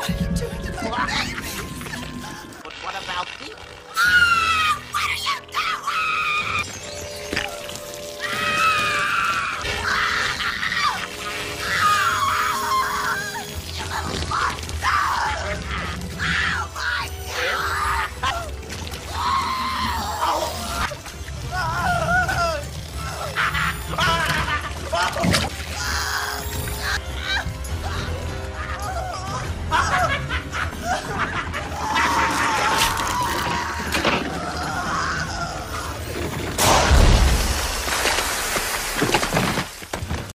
What are you doing to my baby? But what about me?